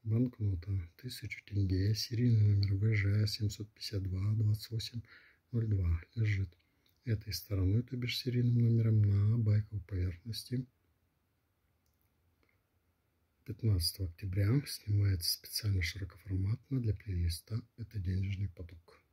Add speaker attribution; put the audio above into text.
Speaker 1: банкнота 1000 тенге, серийный номер ВЖ 752-2802 лежит этой стороной, то бишь серийным номером, на байковой поверхности. 15 октября снимается специально широкоформатно для плейлиста «Это денежный поток».